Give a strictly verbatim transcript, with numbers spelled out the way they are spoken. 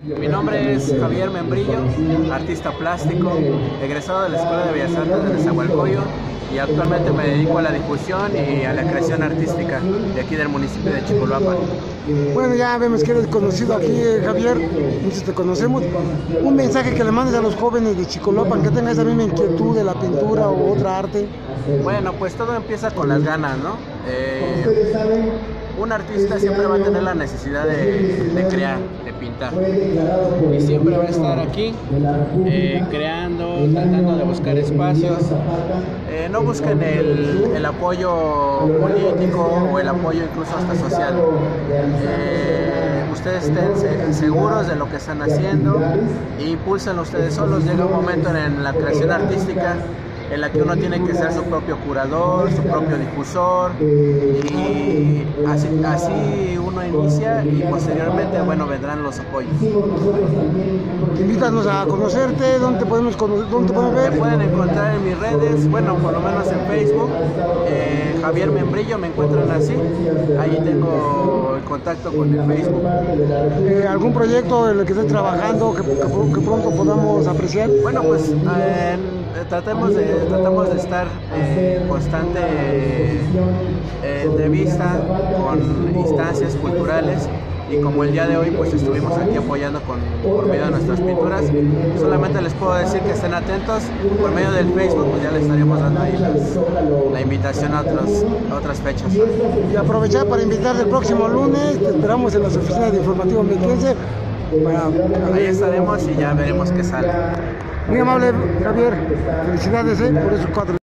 Mi nombre es Javier Membrillo, artista plástico, egresado de la Escuela de Bellas Artes de Nezahualcóyotl, y actualmente me dedico a la difusión y a la creación artística de aquí del municipio de Chicolhuapan. Bueno, ya vemos que eres conocido aquí, Javier, muchos te conocemos. Un mensaje que le mandes a los jóvenes de Chicolhuapan que tengan esa misma inquietud de la pintura o otra arte. Bueno, pues todo empieza con las ganas, ¿no? Eh, un artista siempre va a tener la necesidad de, de crear, de pintar, y siempre va a estar aquí eh, creando, tratando de buscar espacios. Eh, no busquen el, el apoyo político o el apoyo incluso hasta social. Eh, ustedes estén seguros de lo que están haciendo e impulsen ustedes solos. Llega un momento en, en la creación artística en la que uno tiene que ser su propio curador, su propio difusor, y así, así uno inicia, y posteriormente, bueno, vendrán los apoyos. Invítanos a conocerte, ¿dónde podemos, dónde podemos ver? Me pueden encontrar en mis redes, bueno, por lo menos en Facebook, eh, Javier Membrillo, me encuentran así, ahí tengo el contacto con el Facebook. Eh, ¿Algún proyecto en el que estés trabajando que, que, que pronto podamos apreciar? Bueno, pues eh, tratemos de, tratamos de estar en eh, constante eh, entrevista con instancias culturales, y como el día de hoy pues estuvimos aquí apoyando con, por medio de nuestras pinturas, solamente les puedo decir que estén atentos. Por medio del Facebook pues ya les estaremos dando ahí las, la invitación a, otros, a otras fechas. Y aprovechar para invitar el próximo lunes, te esperamos en las oficinas de Informativo Mequense. Para... Ahí estaremos y ya veremos qué sale. Muy amable, Javier, felicidades eh, por esos cuatro.